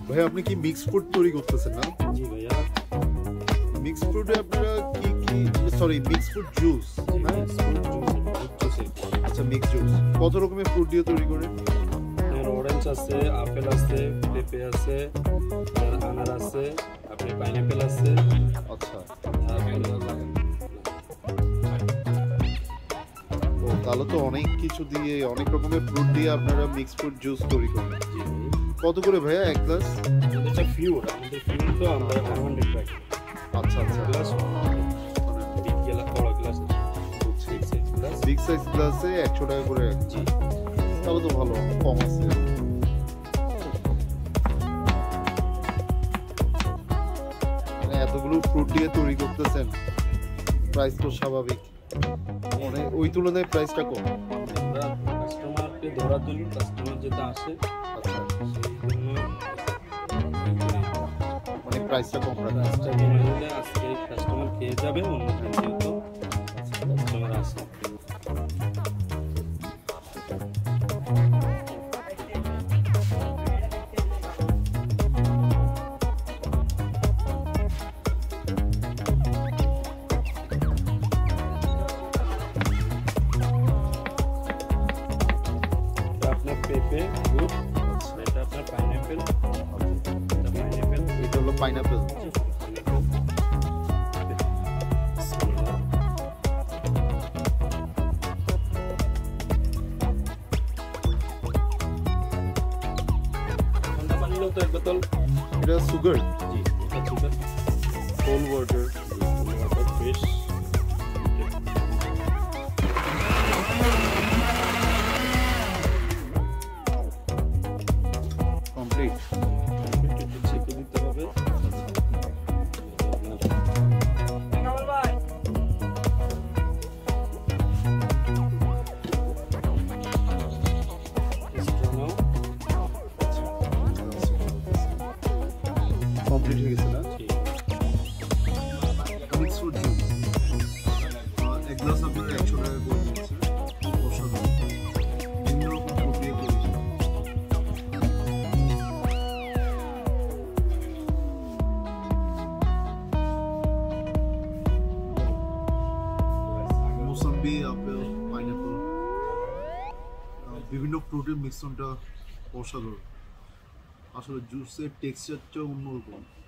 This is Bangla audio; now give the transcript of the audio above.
ভাই আপনি কি মিক্স ফ্রুট তৈরি করতেছেন না? জি ভাইয়া। মিক্স ফ্রুটে আপনারা কি কি সরি মিক্স ফ্রুট জুস, হ্যাঁ আচ্ছা মিক্স জুস কত রকমের ফ্রুট দিয়ে তৈরি করেন? অরেঞ্জ আছে, আপেল আছে, পেঁপে আছে, আনার আছে, আপনি পাইনাপেল আছে। আচ্ছা তাহলে তো অনেক কিছু দিয়ে অনেক রকমের ফ্রুট দিয়ে আপনারা মিক্স ফ্রুট জুস তৈরি করেন। কত করে ভাইয়া এক গ্লাস? এটা ফিউর, আমাদের ফিউর তো আমরা 100 টাকা। আচ্ছা আচ্ছা গ্লাস বিগ গ্লাস, বড় গ্লাস বিগ সাইজ গ্লাসে 100 টাকা করে। জি তাহলে তো ভালো, কম আছে। মানে এতগুলো ফ্রুট দিয়ে তৈরি করতেছেন, প্রাইস তো স্বাভাবিক, মানে ওই তুলনায় প্রাইসটা কম। আমরা কাস্টমারকে ধরার জন্য, কাস্টমার যেটা আসে আচ্ছা সেই জন্য মানে প্রাইসটা কম রাখা। প্রাইসটা কমে দিলে আজকে কাস্টমার খেয়ে যাবে, অন্য দিন যেহেতু কাস্টমার আসে। পেঁপে, দুধ, এটা আপনার পাইনাপেল, এটা হলো পাইনাপেল। এক বোতল এটা সুগার? জি এটা sugar, whole water fresh. Complete একটু ছেঁকে দিতে হবে। কমপ্লিট হয়ে গেছে না? মিক্স ফ্রুট জুস এক গ্লাস আপনার 100 টাকা করে দিচ্ছে। অসাধারণ, বিভিন্ন রকম ফ্রুট দিয়ে করেছে। মোসাম্বি, আপেল, পাইনাপেল, বিভিন্ন ফ্রুটের মিশ্রণটা অসাধারণ। আসলে জুসের টেক্সচারটা অন্যরকম।